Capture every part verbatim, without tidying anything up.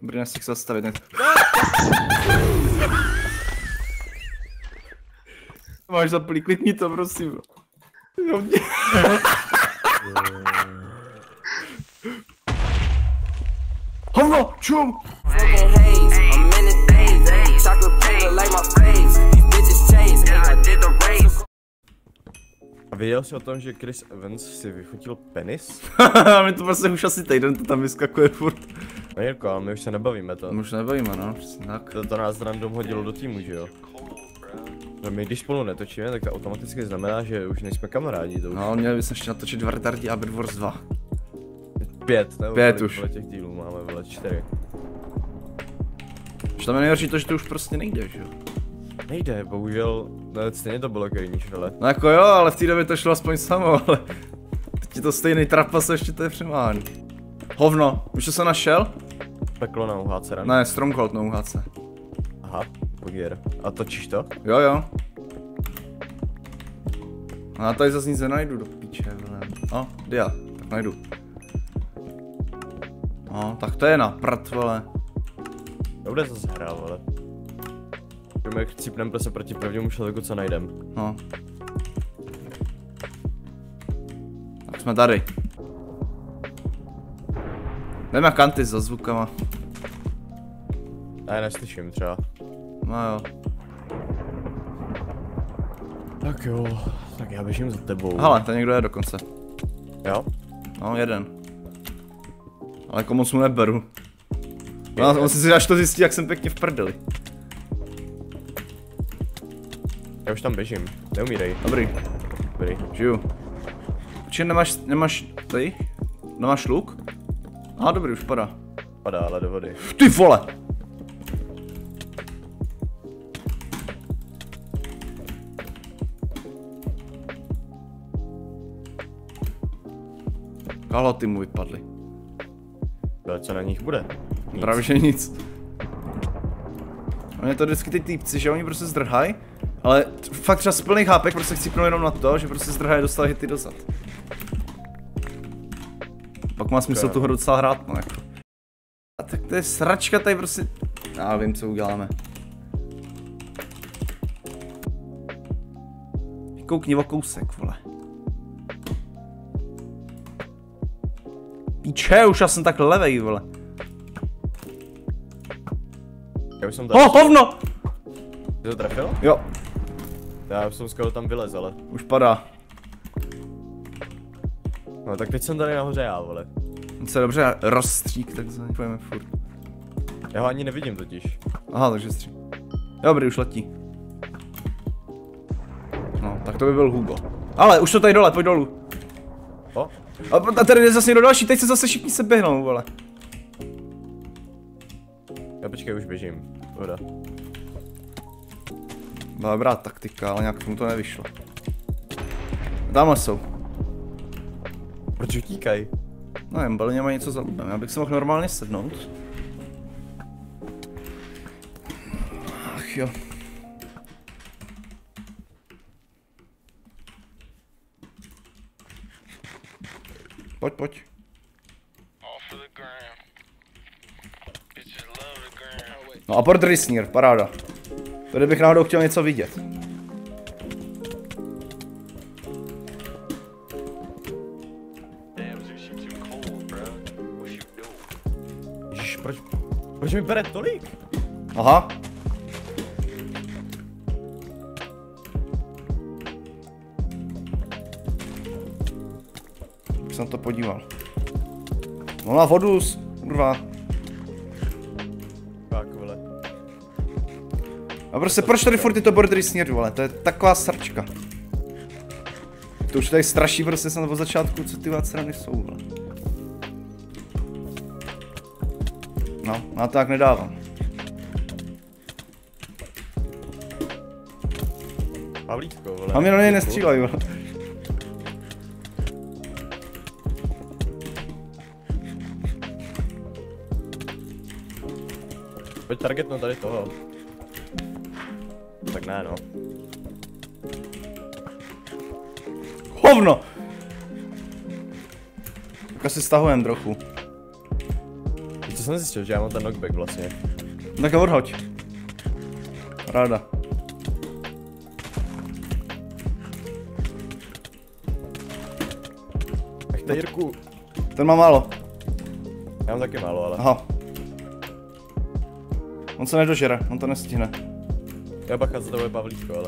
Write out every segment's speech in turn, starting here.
Dobrý, nechci se zastavit. Ne... Máš zaplý, klikni to, prosím. Hovno, čum! A věděl jsi o tom, že Chris Evans si vyfotil penis? Mi to prostě už asi týden to tam vyskakuje furt. No Jirko, ale my už se nebavíme to. My už nebavíme, no, přesně tak. To, to nás random hodilo do týmu, že jo? No my když spolu netočíme, tak to automaticky znamená, že už nejsme kamarádi, to už... No, měli bychom ještě natočit dva retardi a Bed Wars dva. Pět, nebo Pět už. Vole těch dílů máme, vole, čtyři. Že tam je nejhorší to, že to už prostě nejde, že jo? Nejde, bohužel, no stejně to bylo kejní šrele. No jako jo, ale v té době to šlo aspoň samo, ale... Teď je to stejný trapas, ještě to je přemán. Hovno, už to se našel? Peklo na U H C, Ne, Stronghold na U H C. Aha, podír. A točíš to? Jo jo. A já tady zase nic nenajdu do píče, vole. No, dia, tak najdu. No, tak to je na prd, vole. To bude zase hra, vole. My chcípnem prostě proti prvnímu člověku, co najdem. No. Tak jsme tady. Jdeme kanty za zvukama. Já je neslyším třeba. No jo. Tak jo, tak já běžím za tebou. Hele, to někdo je dokonce. Jo? No, jeden. Ale jako moc mu neberu. No, on si až to zjistí, jak jsem pěkně v prdeli. Já už tam běžím, neumírej. Dobrý. Dobrý. Žiju. Počkej, nemáš, nemáš tady? Nemáš luk? Aha, dobrý, už padá. Padá, ale do vody. Ty vole! Kalhoty mu vypadly. Ale co na nich bude? Nic. Právě že nic. Oni to vždycky ty týpci, že oni prostě zdrhají, ale fakt třeba z plných hápek prostě chcípnou jenom na to, že prostě zdrhají a dostali hity dozad. Pak má smysl tu hru docela hrát, no jako. A tak to je sračka tady prostě... Já vím, co uděláme. Koukni o kousek, vole. Píče, už já jsem tak levej, vole. Já už jsem tady. Oh, hovno! Ty to trefil? Jo. Já už jsem skoro tam vylez, ale. Už padá. No tak teď jsem tady nahoře já, vole. On se dobře rozstřík, tak za ně pojeme furt. Já ho ani nevidím totiž. Aha, takže střík. Dobrý, už letí. No, tak to by byl Hugo. Ale už to tady dole, pojď dolů. O? A tady jde zase někdo další, teď se zase všichni se běhnou, vole. Já počkej, už běžím. Voda. Byla dobrá taktika, ale nějak tomu to nevyšlo. Tamhle jsou. Proč utíkaj? No jen, Belně má něco za lubem, já bych se mohl normálně sednout. Ach jo. Pojď, pojď. No a Portrisnir, paráda. Tady bych náhodou chtěl něco vidět. Ježiš, proč, proč mi bere tolik? Aha. Už jsem to podíval. No na vodu, kurva. Tak, vole. A prostě proč tady furt tyto bordery směr, vole, to je taková srčka. To už tady straší prostě snad od začátku, co ty strany jsou, vole. No, já to tak nedávám. Pavlítko, vole. A mě na něj nestřílej, vole. Pojď targetnout tady toho. Tak ne, no. Hovno! Tak asi stahujem trochu. Víš, co jsem zjistil, že já mám ten knockback vlastně. Tak ho odhoď. Ráda. Nechte Jirku. Ten má málo. Já mám taky málo, ale. Aha. On se nedožere, on to nestihne. Já bacha, za to bude Pavlíčko, ale.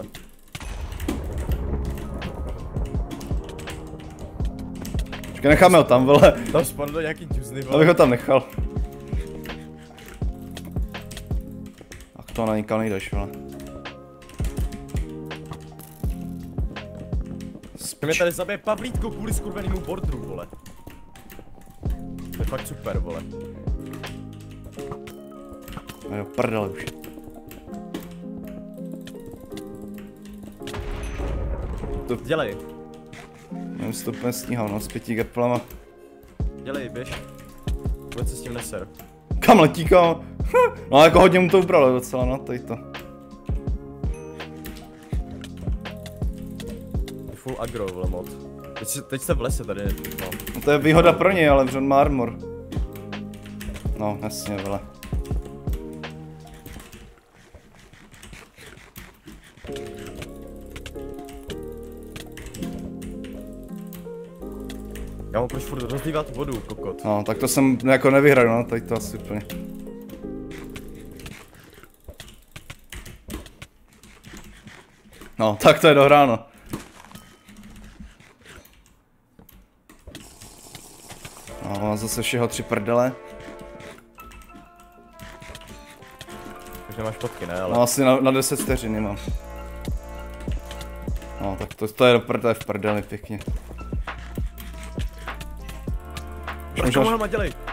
Počkej, necháme ho tam, vole. Tam spadl do nějaký džuzny, vole. Abych ho tam nechal. Ach, to na nikam nejdeš, vole. Mě tady zabije Pavlítko kvůli skurvenému borderu, vole. To je fakt super, vole. A jo, prdele už. To dělej. Nevím, si to úplně stíhal, no, s pěti geplama. Dělej, běž. Vůbec se s tím neser. Kam letí, kam? No, jako hodně mu to ubralo docela, no, tady to. Full aggro, vole, mod. Teď, si, teď jste v lese tady, no. No to je výhoda pro něj, ale on má armor. No, jasně, vole. Já mu proč furt rozlívat vodu, kokot. No, tak to jsem jako nevyhrál, no, tady to asi úplně. No, tak to je dohráno. No, mám zase všeho tři prdele. Už nemáš fotky, ne, ale... No, asi na, na deset vteřiny mám. No, tak to, to je do prdele v prdeli, pěkně. Už možná... Dělej!